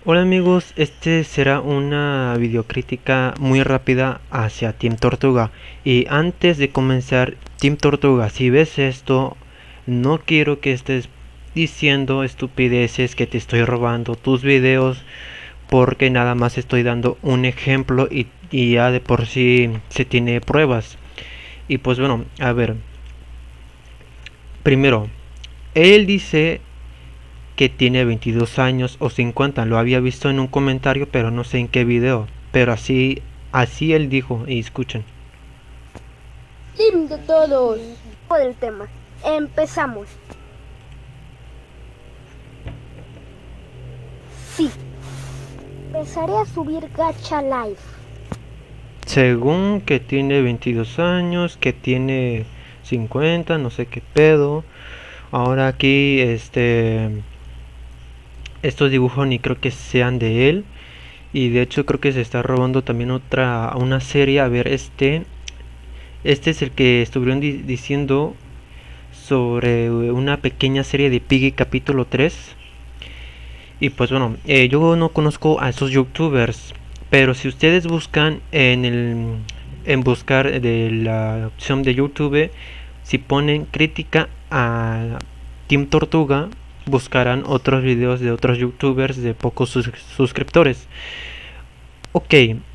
Hola amigos, este será una videocrítica muy rápida hacia Team Tortuga. Y antes de comenzar, Team Tortuga, si ves esto, no quiero que estés diciendo estupideces que te estoy robando tus videos, porque nada más estoy dando un ejemplo y ya de por sí se tiene pruebas. Y pues bueno, a ver, primero, él dice que tiene 22 años o 50. Lo había visto en un comentario, pero no sé en qué video. Pero así él dijo, y escuchen. Team de todos. Por el tema. Empezamos. Sí. Empezaré a subir Gacha Live. Según que tiene 22 años, que tiene 50, no sé qué pedo. Ahora aquí, estos dibujos ni creo que sean de él. Y de hecho creo que se está robando también una serie. A ver, este es el que estuvieron diciendo sobre una pequeña serie de Piggy capítulo 3. Y pues bueno, yo no conozco a esos youtubers, pero si ustedes buscan en buscar de la opción de YouTube, si ponen crítica a Team Tortuga, buscarán otros videos de otros youtubers de pocos suscriptores. Ok.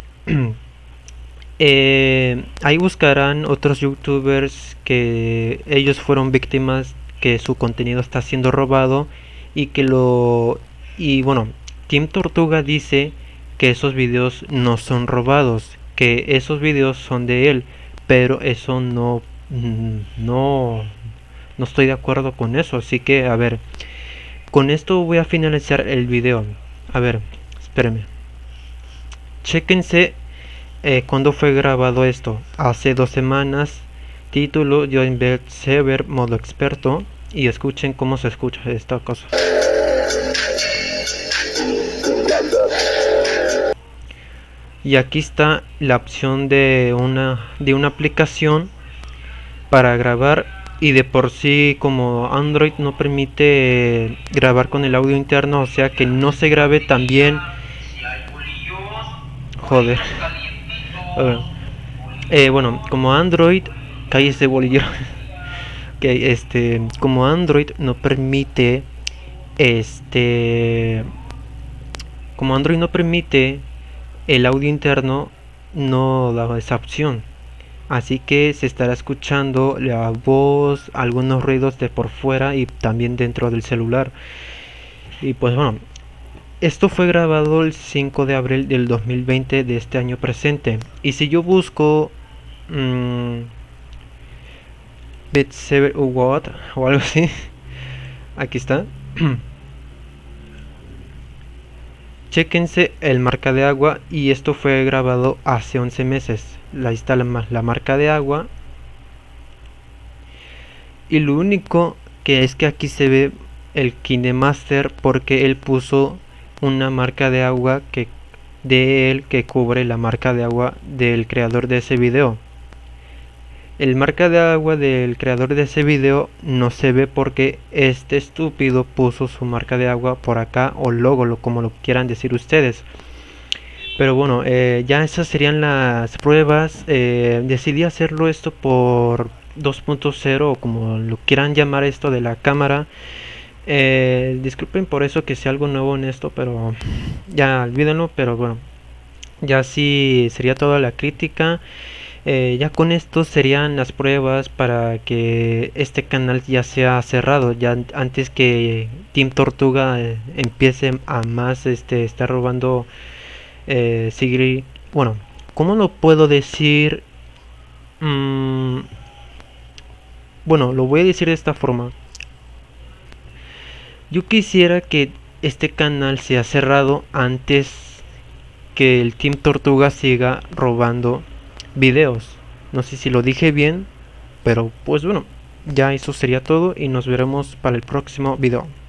Ahí buscarán otros youtubers que ellos fueron víctimas, que su contenido está siendo robado y y bueno, Team Tortuga dice que esos videos no son robados, que esos videos son de él, pero eso no estoy de acuerdo con eso. Así que a ver, con esto voy a finalizar el video. A ver, espérenme, chéquense. ¿Cuándo fue grabado esto? Hace 2 semanas. Título: Join Belt Server modo experto. Y escuchen cómo se escucha esta cosa. Y aquí está la opción de una aplicación para grabar. Y de por sí, como Android no permite grabar con el audio interno, o sea que no se grabe también. Joder. Bueno, como Android, cállese bolillo. Que como Android no permite, como Android no permite el audio interno, no da esa opción. Así que se estará escuchando la voz, algunos ruidos de por fuera y también dentro del celular. Y pues bueno, esto fue grabado el 5 de abril del 2020 de este año presente. Y si yo busco Betsever What o algo así, aquí está. Chéquense el marca de agua, y esto fue grabado hace 11 meses. Ahí está la marca de agua. Y lo único que es que aquí se ve el KineMaster, porque él puso una marca de agua de él que cubre la marca de agua del creador de ese video. El marca de agua del creador de ese video no se ve porque este estúpido puso su marca de agua por acá, o logo, como lo quieran decir ustedes. Pero bueno, ya esas serían las pruebas. Decidí hacerlo esto por 2.0, o como lo quieran llamar, esto de la cámara. Disculpen por eso, que sea algo nuevo en esto, pero ya olvídenlo. Pero bueno, ya sí sería toda la crítica. Ya con esto serían las pruebas para que este canal ya sea cerrado, ya antes que Team Tortuga empiece a más estar robando. Seguir, bueno, ¿cómo lo puedo decir? Bueno, lo voy a decir de esta forma. Yo quisiera que este canal sea cerrado antes que el Team Tortuga siga robando videos. No sé si lo dije bien, pero pues bueno, ya eso sería todo y nos veremos para el próximo video.